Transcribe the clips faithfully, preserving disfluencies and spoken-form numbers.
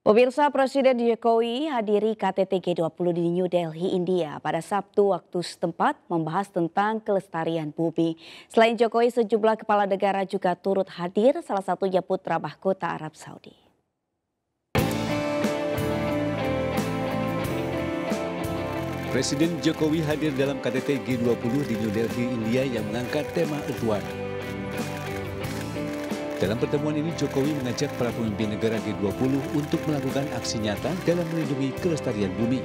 Pemirsa, Presiden Jokowi hadiri K T T G dua puluh di New Delhi, India pada Sabtu waktu setempat membahas tentang kelestarian bumi. Selain Jokowi, sejumlah kepala negara juga turut hadir, salah satunya putra mahkota Arab Saudi. Presiden Jokowi hadir dalam K T T G dua puluh di New Delhi, India yang mengangkat tema Earth One. Dalam pertemuan ini, Jokowi mengajak para pemimpin negara G dua puluh untuk melakukan aksi nyata dalam melindungi kelestarian bumi.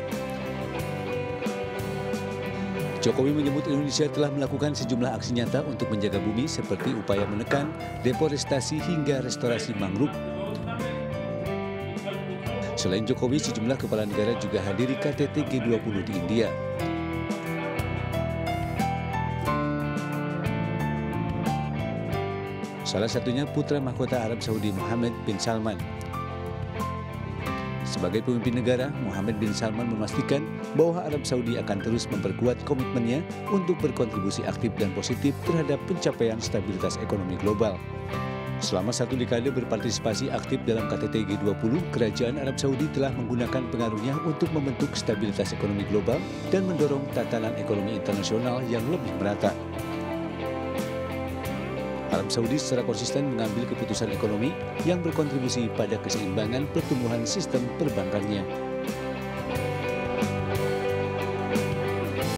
Jokowi menyebut Indonesia telah melakukan sejumlah aksi nyata untuk menjaga bumi seperti upaya menekan deforestasi hingga restorasi mangrove. Selain Jokowi, sejumlah kepala negara juga hadiri K T T G dua puluh di India. Salah satunya putra mahkota Arab Saudi Mohammed bin Salman. Sebagai pemimpin negara, Mohammed bin Salman memastikan bahwa Arab Saudi akan terus memperkuat komitmennya untuk berkontribusi aktif dan positif terhadap pencapaian stabilitas ekonomi global. Selama satu dekade berpartisipasi aktif dalam K T T G dua puluh, Kerajaan Arab Saudi telah menggunakan pengaruhnya untuk membentuk stabilitas ekonomi global dan mendorong tatanan ekonomi internasional yang lebih merata. Arab Saudi secara konsisten mengambil keputusan ekonomi yang berkontribusi pada keseimbangan pertumbuhan sistem perbankannya.